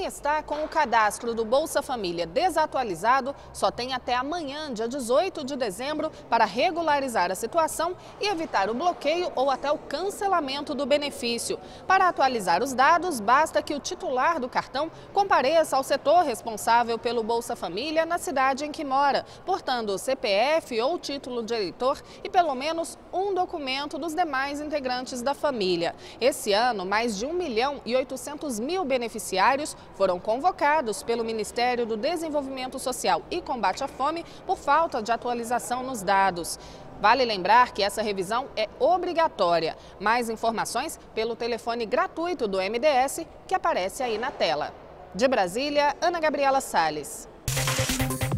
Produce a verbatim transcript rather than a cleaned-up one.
Quem está com o cadastro do Bolsa Família desatualizado só tem até amanhã, dia dezoito de dezembro, para regularizar a situação e evitar o bloqueio ou até o cancelamento do benefício. Para atualizar os dados, basta que o titular do cartão compareça ao setor responsável pelo Bolsa Família na cidade em que mora, portando o C P F ou título de eleitor e pelo menos um documento dos demais integrantes da família. Esse ano, mais de um milhão e oitocentos mil beneficiários foram convocados pelo Ministério do Desenvolvimento Social e Combate à Fome por falta de atualização nos dados. Vale lembrar que essa revisão é obrigatória. Mais informações pelo telefone gratuito do M D S que aparece aí na tela. De Brasília, Ana Gabriela Salles.